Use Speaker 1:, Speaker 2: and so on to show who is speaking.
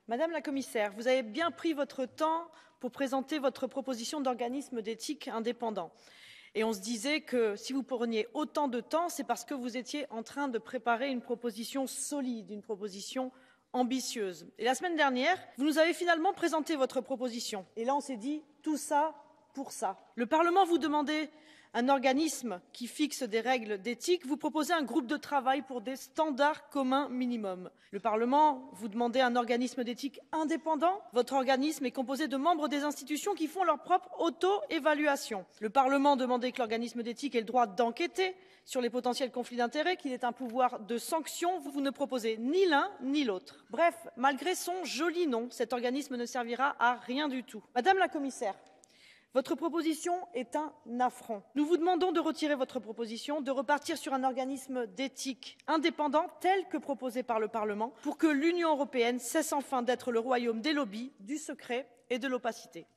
Speaker 1: Madame la commissaire, vous avez bien pris votre temps pour présenter votre proposition d'organisme d'éthique indépendant. Et on se disait que si vous preniez autant de temps, c'est parce que vous étiez en train de préparer une proposition solide, une proposition ambitieuse. Et la semaine dernière, vous nous avez finalement présenté votre proposition. Et là, on s'est dit, tout ça pour ça. Le Parlement vous demandait un organisme qui fixe des règles d'éthique, vous proposez un groupe de travail pour des standards communs minimums. Le Parlement vous demandait un organisme d'éthique indépendant. Votre organisme est composé de membres des institutions qui font leur propre auto-évaluation. Le Parlement demandait que l'organisme d'éthique ait le droit d'enquêter sur les potentiels conflits d'intérêts, qu'il ait un pouvoir de sanction. Vous ne proposez ni l'un ni l'autre. Bref, malgré son joli nom, cet organisme ne servira à rien du tout. Madame la commissaire, votre proposition est un affront. Nous vous demandons de retirer votre proposition, de repartir sur un organisme d'éthique indépendant tel que proposé par le Parlement pour que l'Union européenne cesse enfin d'être le royaume des lobbies, du secret et de l'opacité.